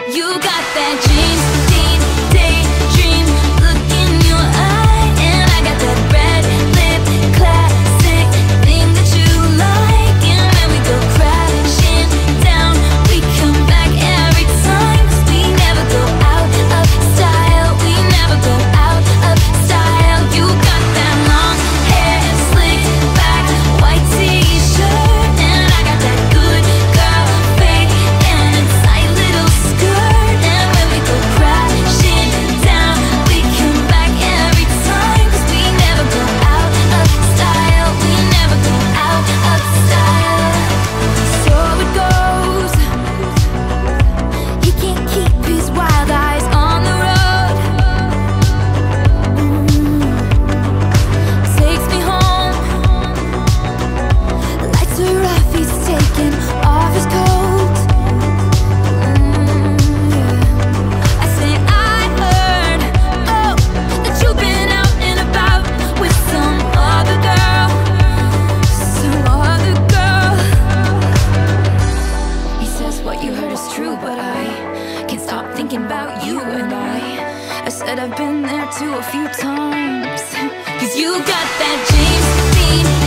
You got that dreams, daydream look in your eye, and I got that red lip classic thing that you like. And when we go crashing down, we come back every time, 'cause we never go out of style. We never go out of style. You got that long hair, slicked back, white t-shirt, and I got that good girl fake and a tight little skirt. And when we go crashing down, we come back every time, 'cause we never go out of style. We never go out of style. So it goes. He can't keep his wild eyes on the road. Takes me home. Lights are off, he's taking off his coat. I say I heard, oh, that you've been out and about with some other girl, some other girl. He says what you heard is true, but I can't stop thinking about you. And I said I've been there too a few times, 'cause you got that James Dean